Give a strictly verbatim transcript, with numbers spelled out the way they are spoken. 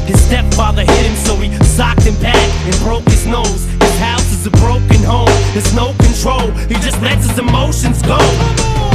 His stepfather hit him, so he socked him back and broke his nose. His house is a broken home, there's no control, he just lets his emotions go.